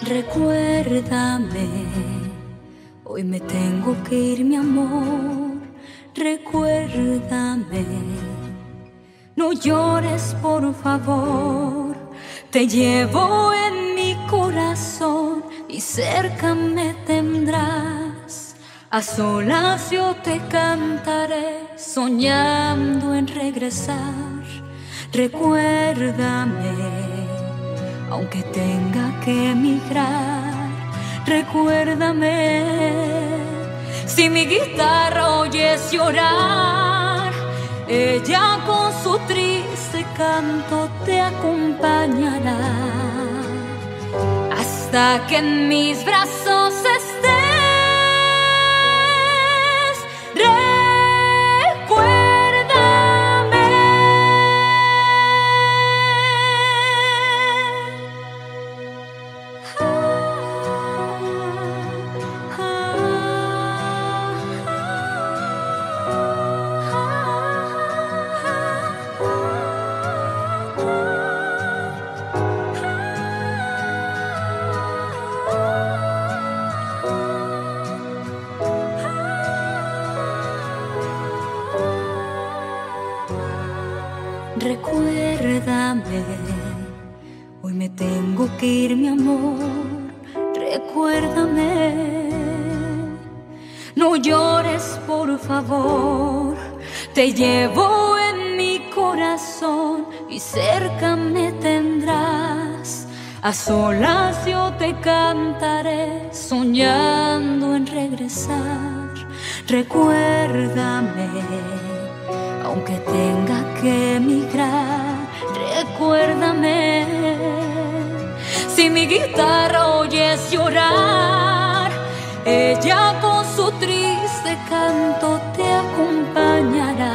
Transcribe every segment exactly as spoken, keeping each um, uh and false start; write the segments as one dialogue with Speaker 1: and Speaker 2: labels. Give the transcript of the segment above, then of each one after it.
Speaker 1: Recuérdame, hoy me tengo que ir, mi amor. Recuérdame, no llores por favor. Te llevo en mi corazón y cerca me tendrás. A solas yo te cantaré, soñando en regresar. Recuérdame, aunque tenga que emigrar. Recuérdame, si mi guitarra oyes llorar, ella con su triste canto te acompañará hasta que en mis brazos estés. Recuérdame, hoy me tengo que ir, mi amor. Recuérdame, no llores por favor. Te llevo en mi corazón y cerca me tendrás. A solas yo te cantaré, soñando en regresar. Recuérdame, aunque tenga que emigrar. Recuérdame, si mi guitarra oyes llorar, ella con su triste canto te acompañará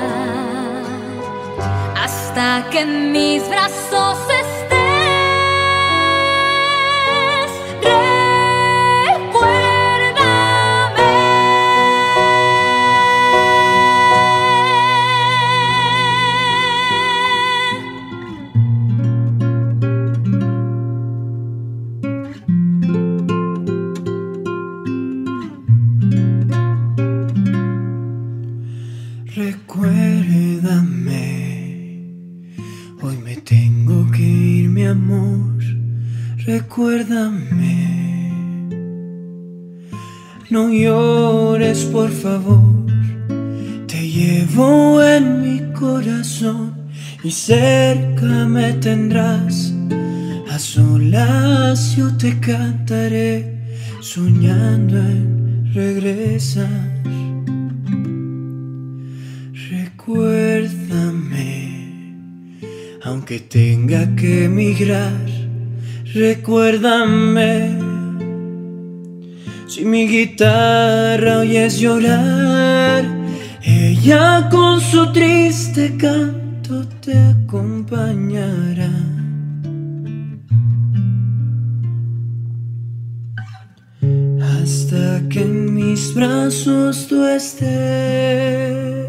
Speaker 1: hasta que en mis brazos estés.
Speaker 2: Recuérdame, hoy me tengo que ir, mi amor. Recuérdame, no llores por favor. Te llevo en mi corazón y cerca me tendrás. A solas yo te cantaré, soñando en regresar. Recuérdame, aunque tenga que emigrar. Recuérdame, si mi guitarra oyes llorar, ella con su triste canto te acompañará hasta que en mis brazos tú estés.